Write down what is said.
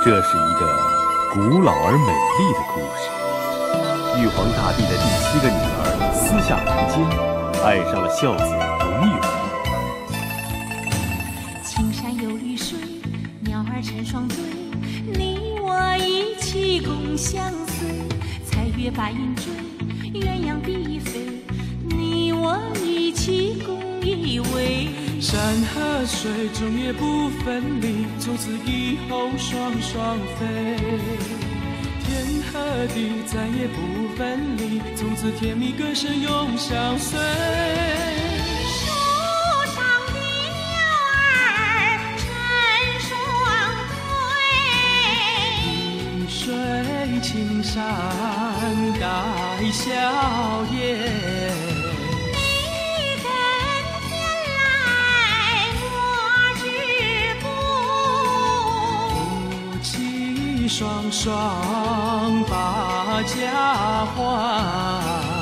这是一个古老而美丽的故事。玉皇大帝的第7个女儿私下人间，爱上了孝子龙友。 青山有绿水，鸟儿成双对，你我一起共相随。彩月白云追，鸳鸯比飞，你我一起共依偎。 山和水终也不分离，从此以后双双飞。天和地再也不分离，从此甜蜜更深永相随。 树上的鸟儿成双对， 水青山带笑颜。双双把家还。